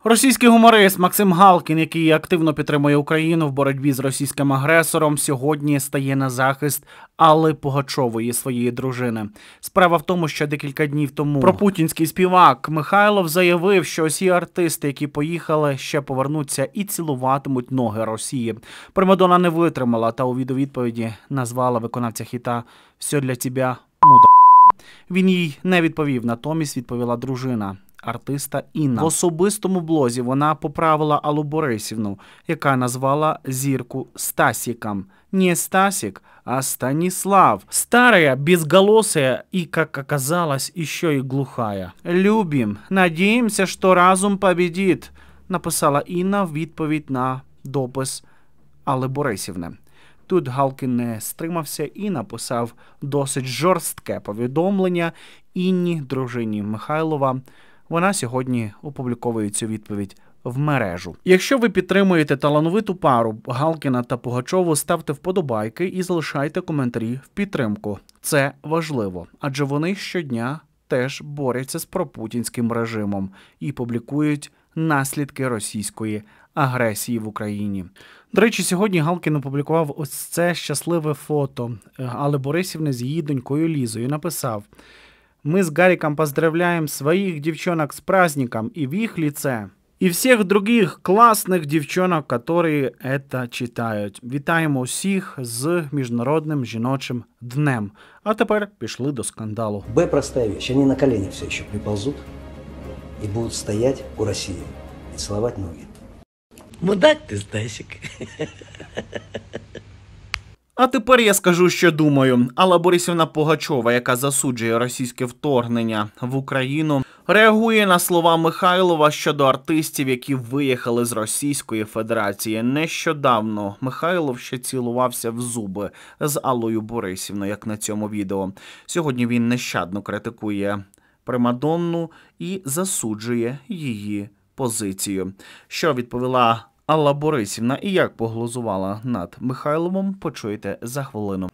Російський гуморист Максим Галкін, який активно підтримує Україну в боротьбі з російським агресором, сьогодні стає на захист Алли Пугачової, своєї дружини. Справа в тому, що декілька днів тому пропутінський співак Михайлов заявив, що усі артисти, які поїхали, ще повернуться і цілуватимуть ноги Росії. Примадонна не витримала та у відповіді назвала виконавця хіта «Все для тебе, муда». Він їй не відповів, натомість відповіла дружина артиста Інна. В особистому блозі вона поправила Аллу Борисівну, яка назвала зірку Стасиком. Не Стасик, а Станислав. Старая, безголосая и, как оказалось, еще и глухая. «Любим. Надеемся, что разум победит», написала Інна в відповідь на допис Алли Борисівни. Тут Галкін не стримався і написав досить жорстке повідомлення Інні, дружині Михайлова. Вона сьогодні опубліковує цю відповідь в мережу. Якщо ви підтримуєте талановиту пару Галкіна та Пугачову, ставте вподобайки і залишайте коментарі в підтримку. Це важливо, адже вони щодня теж борються з пропутінським режимом і публікують наслідки російської агресії в Україні. До речі, сьогодні Галкін опублікував ось це щасливе фото Алли Борисівни з її донькою Лізою. Написав: «Мы с Гариком поздравляем своих девчонок с праздником и в их лице, и всех других классных девчонок, которые это читають. Вітаємо усіх з Міжнародним жіночим днем». А тепер пішли до скандалу. Б простая вещь. Они на колени все еще приползут и будут стоять у России и целовать ноги. Мудак ти, Стасик. А тепер я скажу, що думаю. Алла Борисівна Пугачова, яка засуджує російське вторгнення в Україну, реагує на слова Михайлова щодо артистів, які виїхали з Російської Федерації. Нещодавно Михайлов ще цілувався в зуби з Аллою Борисівною, як на цьому відео. Сьогодні він нещадно критикує примадонну і засуджує її позицію. Що відповіла Алла Борисівна і як поглузувала над Михайловим, почуєте за хвилину.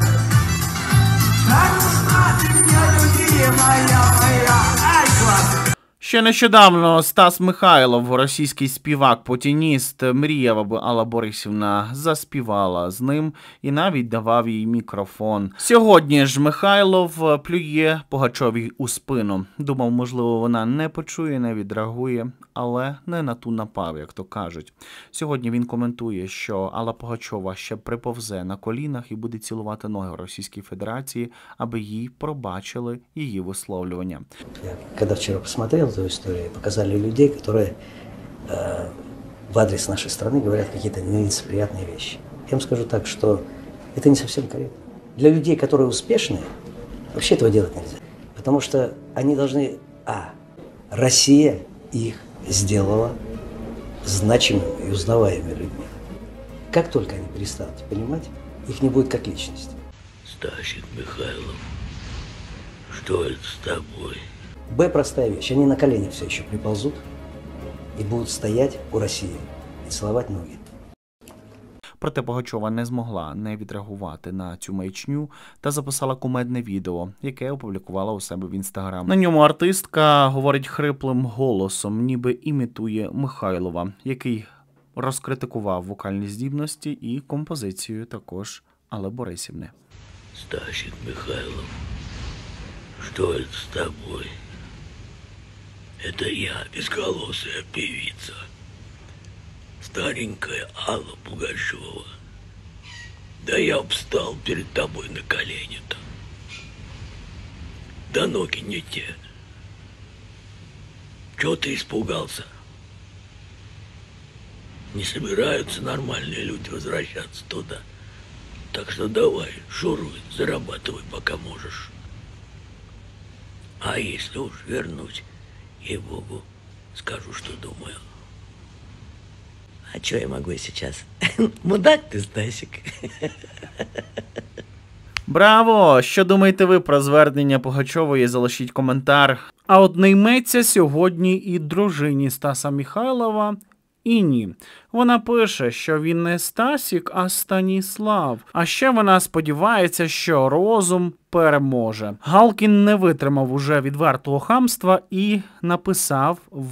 Ще нещодавно Стас Михайлов, російський співак-путініст, мріяв, аби Алла Борисівна заспівала з ним і навіть давав їй мікрофон. Сьогодні ж Михайлов плює Пугачовій у спину. Думав, можливо, вона не почує, не відреагує, але не на ту напав, як то кажуть. Сьогодні він коментує, що Алла Пугачова ще приповзе на колінах і буде цілувати ноги Російській Федерації, аби їй пробачили її висловлювання. Я, когда вчера посмотрел эту историю, показали людей, которые в адрес нашей страны говорят какие-то нелицеприятные вещи. Я вам скажу так, что это не совсем корректно. Для людей, которые успешные, вообще этого делать нельзя. Потому что они должны... Россия их сделала значимыми и узнаваемыми людьми. Как только они перестанут понимать, их не будет как личности. Стасик Михайлов, что это с тобой? Б простая вещь. Они на колени все еще приползут и будут стоять у России и целовать ноги. Проте Пугачова не змогла не відреагувати на цю маячню та записала кумедне відео, яке опублікувала у себе в Інстаграм. На ньому артистка говорить хриплим голосом, ніби імітує Михайлова, який розкритикував вокальні здібності і композицію також Алли Борисівни. Стасик Михайлов, что это с тобой? Это я, безголосая певица. Старенькая Алла Пугачева. Да я встал перед тобой на колени-то. Да ноги не те. Чего ты испугался? Не собираются нормальные люди возвращаться туда. Так что давай, шуруй, зарабатывай, пока можешь. А если уж вернуть, ей-богу, скажу, что думаю. А что я могу сейчас? Мудак ты, Стасик. Браво! Що думаєте ви про звернення Пугачової? Залишіть коментар. А от не йметься сьогодні і дружині Стаса Михайлова Інні. Вона пише, що він не Стасік, а Станіслав. А ще вона сподівається, що розум переможе. Галкін не витримав уже відвертого хамства і написав в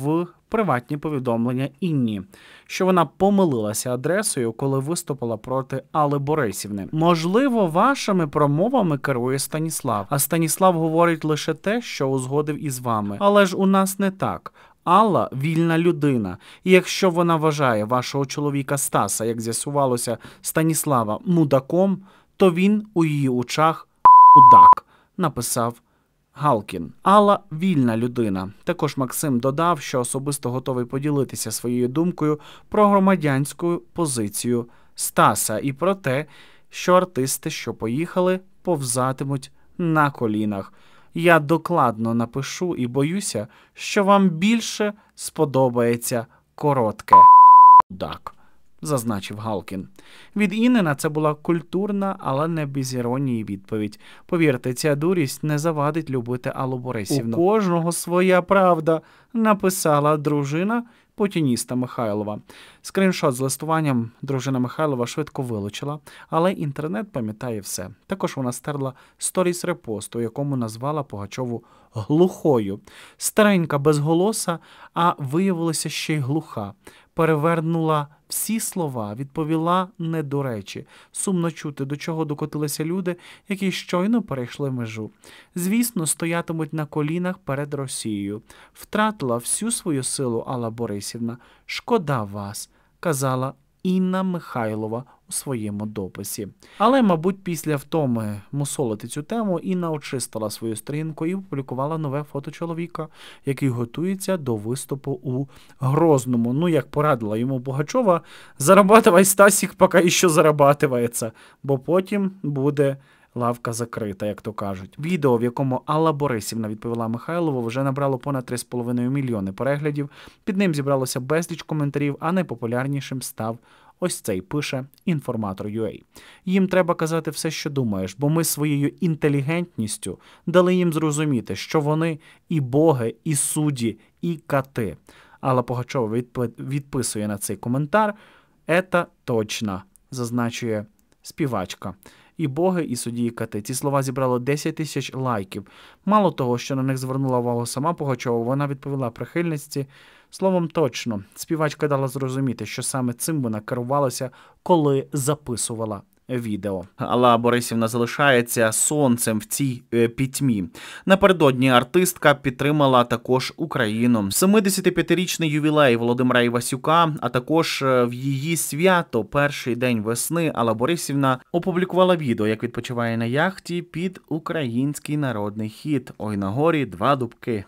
приватні повідомлення Інні, що вона помилилася адресою, коли виступила проти Алли Борисівни. Можливо, вашими промовами керує Станіслав, а Станіслав говорить лише те, що узгодив із вами. Але ж у нас не так. Алла – вільна людина, і якщо вона вважає вашого чоловіка Стаса, як з'ясувалося, Станіслава, мудаком, то він у її очах мудак, написав Галкін. Алла – вільна людина. Також Максим додав, що особисто готовий поділитися своєю думкою про громадянську позицію Стаса і про те, що артисти, що поїхали, повзатимуть на колінах. Я докладно напишу і боюся, що вам більше сподобається коротке «мудак», зазначив Галкін. Від Інни це була культурна, але не без іронії відповідь. Повірте, ця дурість не завадить любити Аллу Борисівну. У кожного своя правда, написала дружина путініста Михайлова. Скріншот з листуванням дружина Михайлова швидко вилучила, але інтернет пам'ятає все. Також вона стерла сторіс-репост, у якому назвала Пугачову глухою. Старенька безголоса, а виявилася ще й глуха. Перевернула всі слова, відповіла не до речі. Сумно чути, до чого докотилися люди, які щойно перейшли межу. Звісно, стоятимуть на колінах перед Росією. Втратила всю свою силу Алла Борисівна. Шкода вас, казала Інна Михайлова у своєму дописі. Але, мабуть, після втоми мусолити цю тему, Інна очистила свою сторінку і опублікувала нове фото чоловіка, який готується до виступу у Грозному. Ну, як порадила йому Пугачова, зарабатывай, Стасик, поки ще зарабатывається, бо потім буде лавка закрита, як то кажуть. Відео, в якому Алла Борисівна відповіла Михайлову, вже набрало понад 3,5 мільйони переглядів. Під ним зібралося безліч коментарів, а найпопулярнішим став ось цей, пише Інформатор.ua. Їм треба казати все, що думаєш, бо ми своєю інтелігентністю дали їм зрозуміти, що вони і боги, і судді, і кати. Алла Пугачова відписує на цей коментар «Ета точно», зазначує співачка. І боги, і судді, і кати. Ці слова зібрало 10 тисяч лайків. Мало того, що на них звернула увагу сама Пугачова, вона відповіла прихильниці словом «точно». Співачка дала зрозуміти, що саме цим вона керувалася, коли записувала відео. Алла Борисівна залишається сонцем в цій пітьмі. Напередодні артистка підтримала також Україну. 75-річний ювілей Володимира Івасюка, а також в її свято, перший день весни, Алла Борисівна опублікувала відео, як відпочиває на яхті під український народний хіт «Ой на горі два дубки».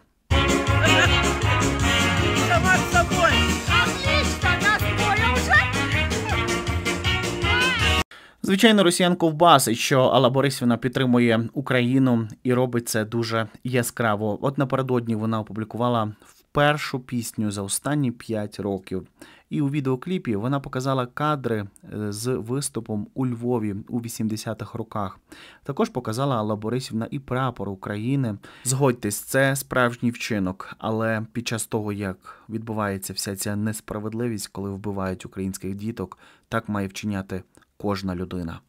Звичайно, росіян ковбасить, що Алла Борисівна підтримує Україну і робить це дуже яскраво. От напередодні вона опублікувала першу пісню за останні 5 років. І у відеокліпі вона показала кадри з виступом у Львові у 80-х роках. Також показала Алла Борисівна і прапор України. Згодьтесь, це справжній вчинок, але під час того, як відбувається вся ця несправедливість, коли вбивають українських діток, так має вчиняти кожна людина.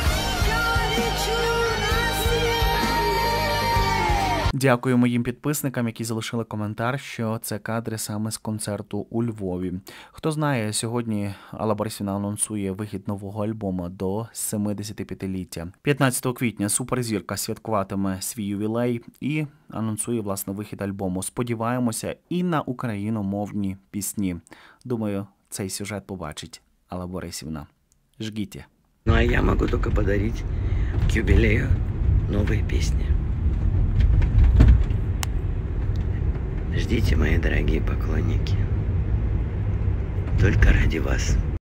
Дякую моїм підписникам, які залишили коментар, що це кадри саме з концерту у Львові. Хто знає, сьогодні Алла Борисівна анонсує вихід нового альбому до 75-ліття. 15 квітня суперзірка святкуватиме свій ювілей і анонсує, власне, вихід альбому. Сподіваємося і на україномовні пісні. Думаю, цей сюжет побачить Алла Борисівна. Жгите. Ну а я могу только подарить к юбилею новые песни. Ждите, мои дорогие поклонники. Только ради вас.